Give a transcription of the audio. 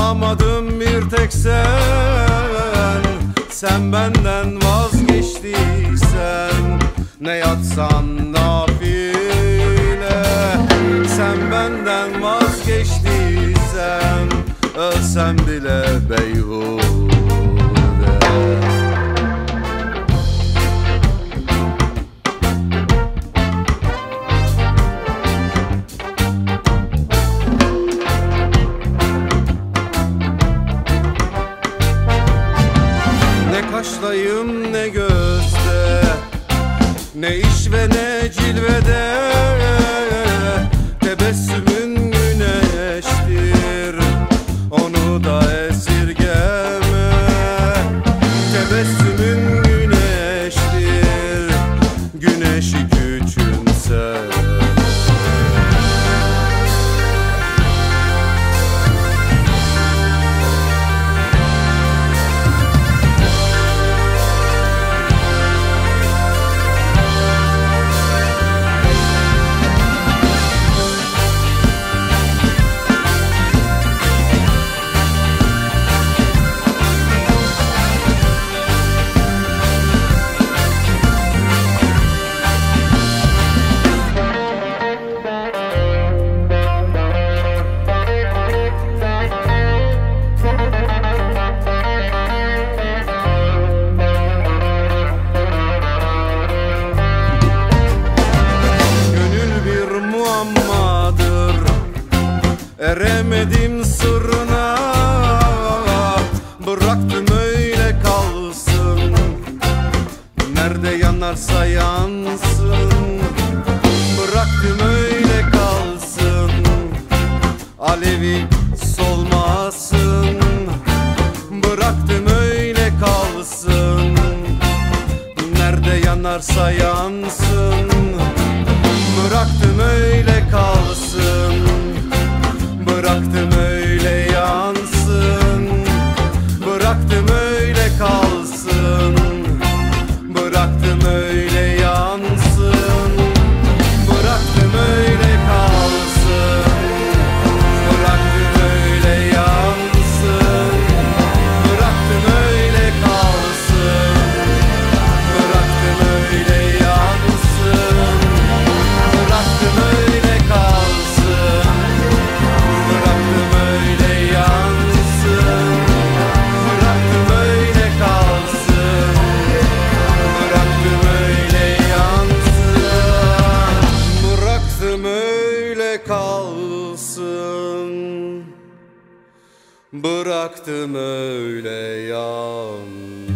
Bulamadım bir tek sen benden vazgeçtiysen, ne yatsan nafile. Sen benden vazgeçtiysen, ölsem bile beyhude. Ne kaştayım ne gözde, ne iş ve ne cilvede. Tebessümün güneştir, onu da esirgeme. Tebessümün güneştir, güneşi küçümse. Eremedim sırrına, bıraktım öyle kalsın. Nerede yanarsa yansın, bıraktım öyle kalsın. Alevi solmasın, bıraktım öyle kalsın. Nerede yanarsa yansın, bıraktım öyle kalsın. Bıraktım öyle yansın, bıraktım öyle kalsın. Bıraktım öyle yansın, bıraktım öyle kalsın. Bıraktım öyle yansın, bıraktım öyle kalsın. Bıraktım öyle yansın, bıraktım öyle kalsın. Bıraktım öyle yansın, bıraktım öyle kalsın. Bıraktım öyle yansın, bıraktım öyle kalsın. Bıraktım öyle yansın.